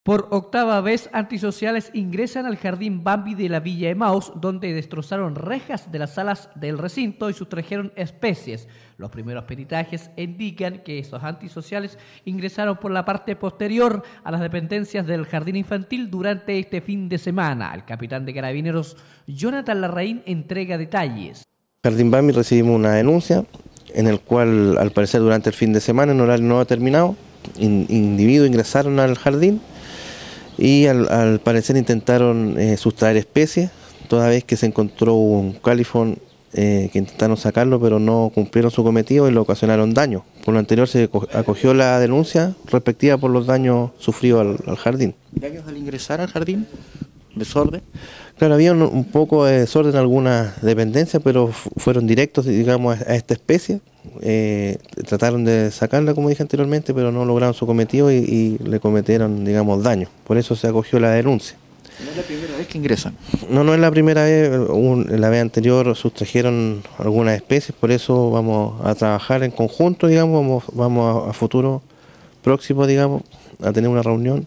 Por octava vez, antisociales ingresan al Jardín Bambi de la Villa Emaús, donde destrozaron rejas de las salas del recinto y sustrajeron especies. Los primeros peritajes indican que esos antisociales ingresaron por la parte posterior a las dependencias del Jardín Infantil durante este fin de semana. El capitán de Carabineros, Jonathan Larraín, entrega detalles. Jardín Bambi recibimos una denuncia en el cual, al parecer, durante el fin de semana, en horario no determinado, individuos ingresaron al jardín y al parecer intentaron sustraer especies, toda vez que se encontró un califón que intentaron sacarlo, pero no cumplieron su cometido y le ocasionaron daño. Por lo anterior se acogió la denuncia respectiva por los daños sufridos al jardín. ¿Daños al ingresar al jardín? ¿Desorden? Claro, había un poco de desorden en algunas dependencias, pero fueron directos, digamos, a esta especie. Trataron de sacarla, como dije anteriormente, pero no lograron su cometido y le cometieron, digamos, daño. Por eso se acogió la denuncia. ¿No es la primera vez que ingresan? No es la primera vez. La vez anterior sustrajeron algunas especies, por eso vamos a trabajar en conjunto, digamos, vamos a futuro próximo, digamos, a tener una reunión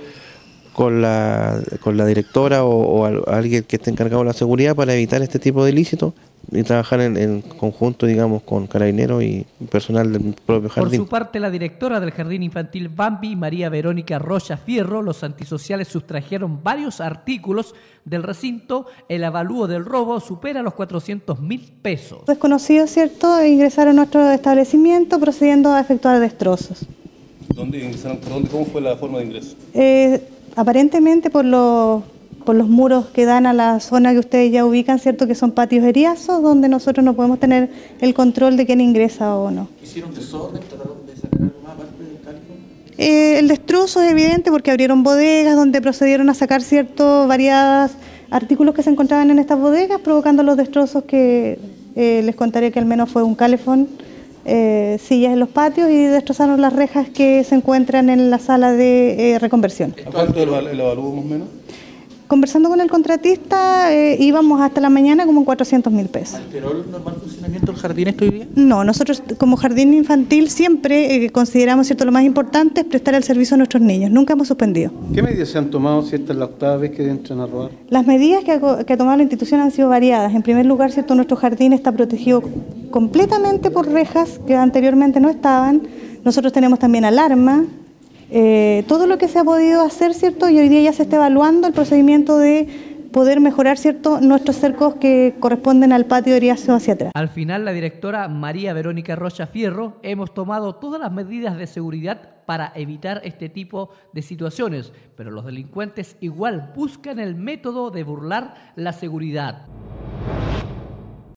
con la directora o alguien que esté encargado de la seguridad para evitar este tipo de ilícitos y trabajar en conjunto, digamos, con carabineros y personal del propio jardín. Por su parte, la directora del Jardín Infantil Bambi, María Verónica Rocha Fierro, los antisociales sustrajeron varios artículos del recinto. El avalúo del robo supera los 400.000 pesos. Desconocidos, ¿cierto?, ingresaron a nuestro establecimiento procediendo a efectuar destrozos. ¿Dónde ingresaron? ¿Por dónde? ¿Cómo fue la forma de ingreso? Aparentemente por los muros que dan a la zona que ustedes ya ubican, ¿cierto?, que son patios eriazos, donde nosotros no podemos tener el control de quién ingresa o no. ¿Hicieron desorden? ¿Trataron de sacar algo más aparte del califón? El destrozo es evidente porque abrieron bodegas donde procedieron a sacar variados artículos que se encontraban en estas bodegas, provocando los destrozos que les contaré que al menos fue un calefón, sillas en los patios, y destrozaron las rejas que se encuentran en la sala de reconversión. ¿A cuánto el avalúo más o menos? Conversando con el contratista, íbamos hasta la mañana como en 400.000 pesos. ¿Alteró el normal funcionamiento del jardín hoy día? No, nosotros como jardín infantil siempre consideramos, ¿cierto?, lo más importante es prestar el servicio a nuestros niños. Nunca hemos suspendido. ¿Qué medidas se han tomado si esta es la octava vez que entran a robar? Las medidas que ha tomado la institución han sido variadas. En primer lugar, ¿cierto?, nuestro jardín está protegido completamente por rejas que anteriormente no estaban. Nosotros tenemos también alarma. Todo lo que se ha podido hacer, ¿cierto?, y hoy día ya se está evaluando el procedimiento de poder mejorar, ¿cierto?, nuestros cercos que corresponden al patio eriáceo hacia atrás. Al final, la directora María Verónica Rocha Fierro, hemos tomado todas las medidas de seguridad para evitar este tipo de situaciones, pero los delincuentes igual buscan el método de burlar la seguridad.